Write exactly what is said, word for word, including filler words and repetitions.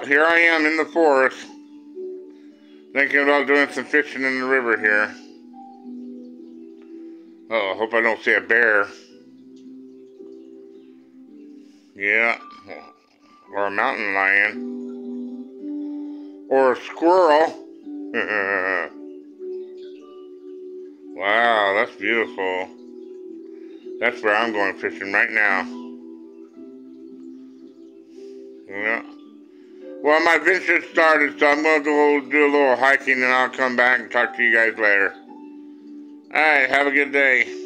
Well, here I am in the forest, thinking about doing some fishing in the river here. Oh, I hope I don't see a bear. Yeah, or a mountain lion. Or a squirrel. Wow, that's beautiful. That's where I'm going fishing right now. Yeah. Well, my venture started, so I'm going to go do a little hiking, and I'll come back and talk to you guys later. Alright, have a good day.